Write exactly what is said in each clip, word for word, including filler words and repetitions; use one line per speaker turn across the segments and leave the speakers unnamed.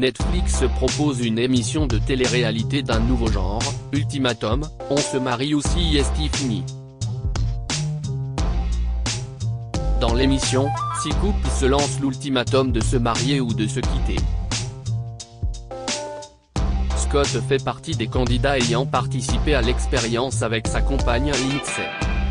Netflix propose une émission de télé-réalité d'un nouveau genre, Ultimatum, on se marie ou si est fini. Dans l'émission, six couples se lancent l'ultimatum de se marier ou de se quitter. Scott fait partie des candidats ayant participé à l'expérience avec sa compagne Lindsay.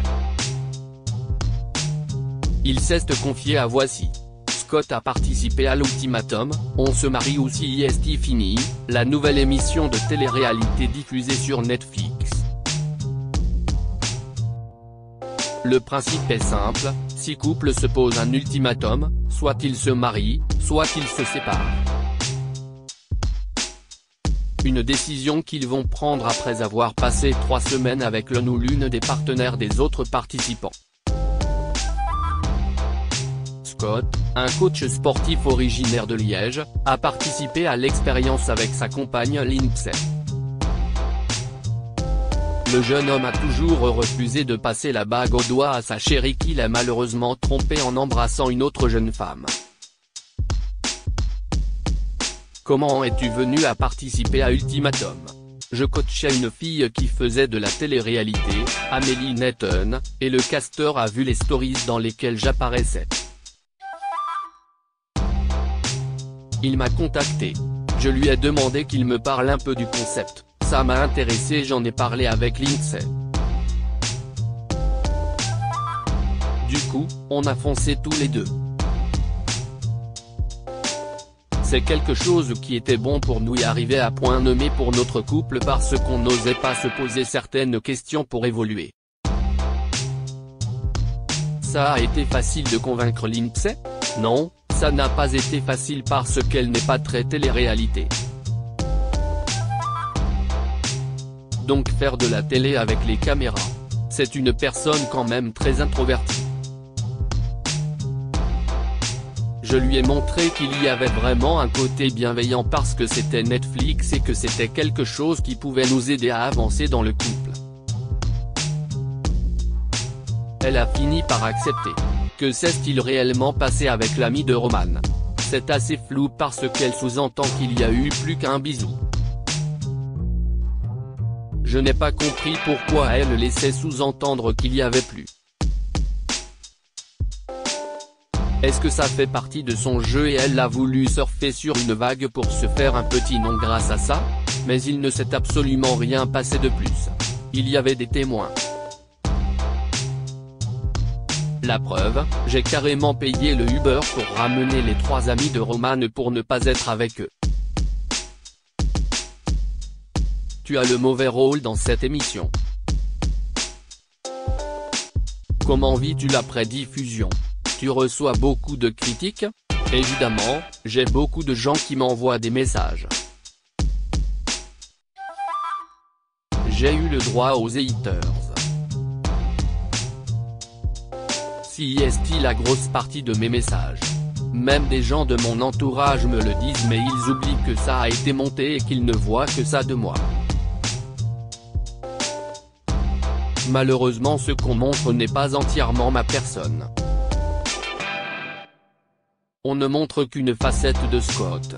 Il s'est confié à Voici. Scott a participé à l'ultimatum, on se marie ou si est fini, la nouvelle émission de télé-réalité diffusée sur Netflix. Le principe est simple, six couples se posent un ultimatum, soit ils se marient, soit ils se séparent. Une décision qu'ils vont prendre après avoir passé trois semaines avec l'un ou l'une des partenaires des autres participants. Scott, un coach sportif originaire de Liège, a participé à l'expérience avec sa compagne Lindsay. Le jeune homme a toujours refusé de passer la bague au doigt à sa chérie qu'il a malheureusement trompée en embrassant une autre jeune femme. Comment es-tu venu à participer à Ultimatum? Je coachais une fille qui faisait de la télé-réalité, Amélie Netton, et le casteur a vu les stories dans lesquelles j'apparaissais. Il m'a contacté. Je lui ai demandé qu'il me parle un peu du concept, ça m'a intéressé, j'en ai parlé avec Lindsay. Du coup, on a foncé tous les deux. C'est quelque chose qui était bon pour nous y arriver à point nommé pour notre couple parce qu'on n'osait pas se poser certaines questions pour évoluer. Ça a été facile de convaincre Lindsay? Non. Ça n'a pas été facile parce qu'elle n'est pas très télé-réalité. Donc faire de la télé avec les caméras. C'est une personne quand même très introvertie. Je lui ai montré qu'il y avait vraiment un côté bienveillant parce que c'était Netflix et que c'était quelque chose qui pouvait nous aider à avancer dans le couple. Elle a fini par accepter. Que s'est-il réellement passé avec l'ami de Roman? C'est assez flou parce qu'elle sous-entend qu'il y a eu plus qu'un bisou. Je n'ai pas compris pourquoi elle laissait sous-entendre qu'il y avait plus. Est-ce que ça fait partie de son jeu et elle a voulu surfer sur une vague pour se faire un petit nom grâce à ça? Mais il ne s'est absolument rien passé de plus. Il y avait des témoins. La preuve, j'ai carrément payé le Uber pour ramener les trois amis de Roman pour ne pas être avec eux. Tu as le mauvais rôle dans cette émission. Comment vis-tu l'après-diffusion? Tu reçois beaucoup de critiques? Évidemment, j'ai beaucoup de gens qui m'envoient des messages. J'ai eu le droit aux haters. Si est la grosse partie de mes messages. Même des gens de mon entourage me le disent mais ils oublient que ça a été monté et qu'ils ne voient que ça de moi. Malheureusement ce qu'on montre n'est pas entièrement ma personne. On ne montre qu'une facette de Scott.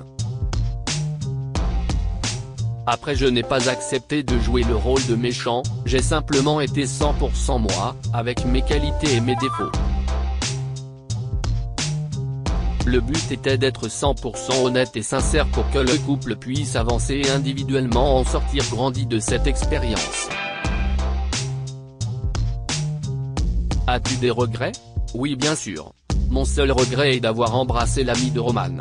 Après je n'ai pas accepté de jouer le rôle de méchant, j'ai simplement été cent pour cent moi, avec mes qualités et mes défauts. Le but était d'être cent pour cent honnête et sincère pour que le couple puisse avancer et individuellement en sortir grandi de cette expérience. As-tu des regrets? Oui bien sûr. Mon seul regret est d'avoir embrassé l'ami de Roman.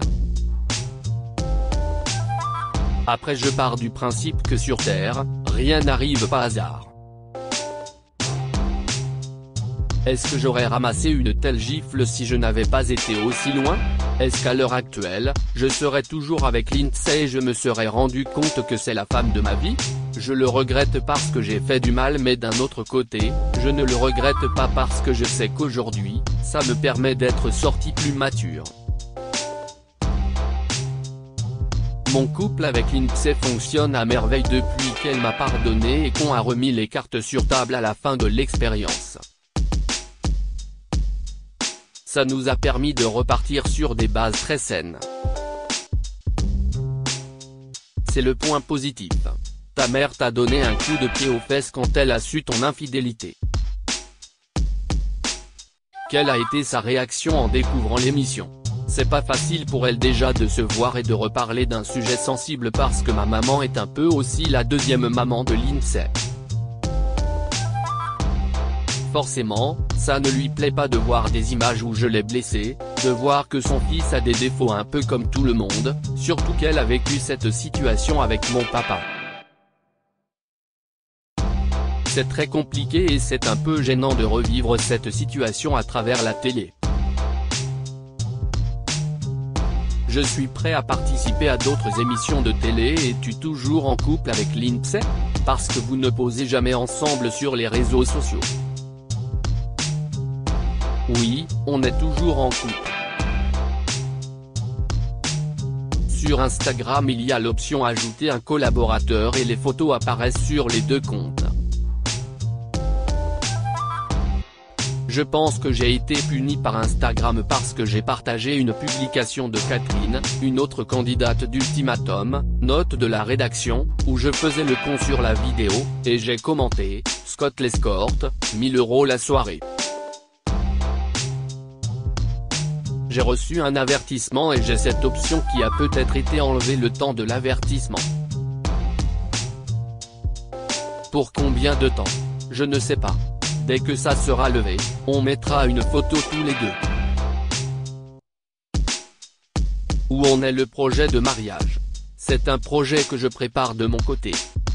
Après je pars du principe que sur Terre, rien n'arrive par hasard. Est-ce que j'aurais ramassé une telle gifle si je n'avais pas été aussi loin? Est-ce qu'à l'heure actuelle, je serais toujours avec Lindsay et je me serais rendu compte que c'est la femme de ma vie? Je le regrette parce que j'ai fait du mal mais d'un autre côté, je ne le regrette pas parce que je sais qu'aujourd'hui, ça me permet d'être sorti plus mature. Mon couple avec Lindsay fonctionne à merveille depuis qu'elle m'a pardonné et qu'on a remis les cartes sur table à la fin de l'expérience. Ça nous a permis de repartir sur des bases très saines. c'est le point positif. Ta mère t'a donné un coup de pied aux fesses quand elle a su ton infidélité. Quelle a été sa réaction en découvrant l'émission? C'est pas facile pour elle déjà de se voir et de reparler d'un sujet sensible parce que ma maman est un peu aussi la deuxième maman de Lindsay. Forcément, ça ne lui plaît pas de voir des images où je l'ai blessée, de voir que son fils a des défauts un peu comme tout le monde, surtout qu'elle a vécu cette situation avec mon papa. C'est très compliqué et c'est un peu gênant de revivre cette situation à travers la télé. Je suis prêt à participer à d'autres émissions de télé. Es-tu toujours en couple avec Lindsay? Parce que vous ne posez jamais ensemble sur les réseaux sociaux. Oui, on est toujours en couple. Sur Instagram il y a l'option ajouter un collaborateur et les photos apparaissent sur les deux comptes. Je pense que j'ai été puni par Instagram parce que j'ai partagé une publication de Catherine, une autre candidate d'Ultimatum, note de la rédaction, où je faisais le con sur la vidéo, et j'ai commenté, Scott l'escorte, mille euros la soirée. J'ai reçu un avertissement et j'ai cette option qui a peut-être été enlevée le temps de l'avertissement. Pour combien de temps? Je ne sais pas. Dès que ça sera levé, on mettra une photo tous les deux. Où en est le projet de mariage? C'est un projet que je prépare de mon côté.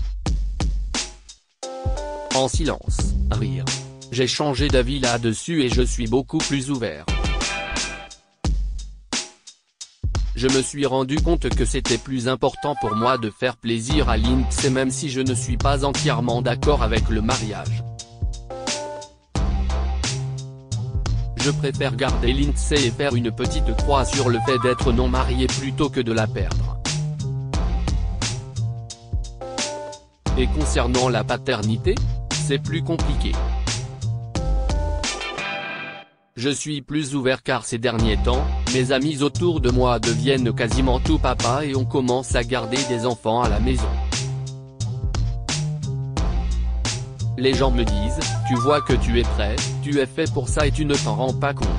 En silence, rire. J'ai changé d'avis là-dessus et je suis beaucoup plus ouvert. Je me suis rendu compte que c'était plus important pour moi de faire plaisir à Lindsay même si je ne suis pas entièrement d'accord avec le mariage. Je préfère garder Lindsay et faire une petite croix sur le fait d'être non marié plutôt que de la perdre. Et concernant la paternité, c'est plus compliqué. Je suis plus ouvert car ces derniers temps, mes amis autour de moi deviennent quasiment tout papa et on commence à garder des enfants à la maison. Les gens me disent, tu vois que tu es prêt, tu es fait pour ça et tu ne t'en rends pas compte.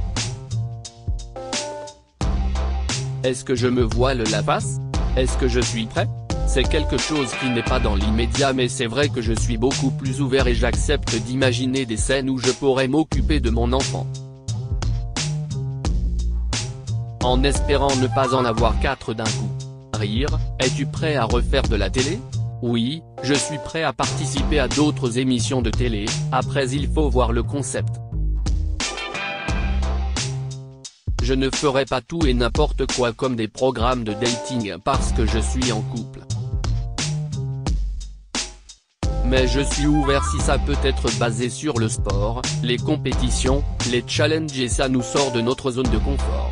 Est-ce que je me voile la face? Est-ce que je suis prêt? C'est quelque chose qui n'est pas dans l'immédiat mais c'est vrai que je suis beaucoup plus ouvert et j'accepte d'imaginer des scènes où je pourrais m'occuper de mon enfant. En espérant ne pas en avoir quatre d'un coup. Rire, es-tu prêt à refaire de la télé? Oui, je suis prêt à participer à d'autres émissions de télé, après il faut voir le concept. Je ne ferai pas tout et n'importe quoi comme des programmes de dating parce que je suis en couple. Mais je suis ouvert si ça peut être basé sur le sport, les compétitions, les challenges et ça nous sort de notre zone de confort.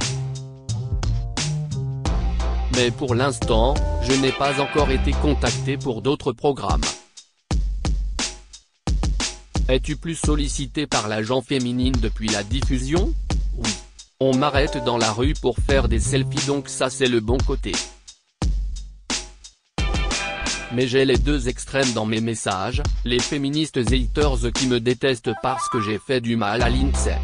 Mais pour l'instant, je n'ai pas encore été contacté pour d'autres programmes. Es-tu plus sollicité par l'agent féminine depuis la diffusion? Oui. On m'arrête dans la rue pour faire des selfies donc ça c'est le bon côté. Mais j'ai les deux extrêmes dans mes messages, les féministes haters qui me détestent parce que j'ai fait du mal à Lindsay.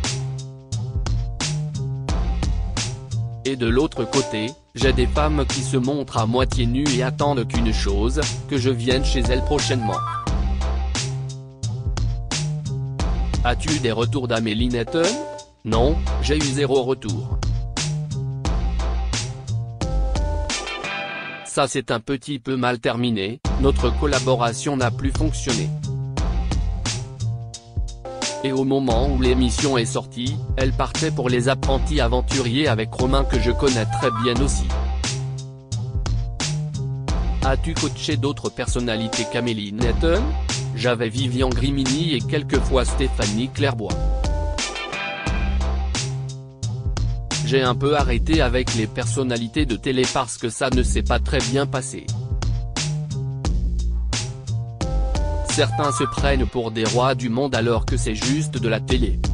Et de l'autre côté, j'ai des femmes qui se montrent à moitié nues et attendent qu'une chose, que je vienne chez elles prochainement. As-tu des retours d'Amélie Netton? Non, j'ai eu zéro retour. Ça c'est un petit peu mal terminé, notre collaboration n'a plus fonctionné. Et au moment où l'émission est sortie, elle partait pour Les Apprentis Aventuriers avec Romain que je connais très bien aussi. As-tu coaché d'autres personnalités qu'Amélie Netton? J'avais Vivian Grimini et quelquefois Stéphanie Clairbois. J'ai un peu arrêté avec les personnalités de télé parce que ça ne s'est pas très bien passé. Certains se prennent pour des rois du monde alors que c'est juste de la télé.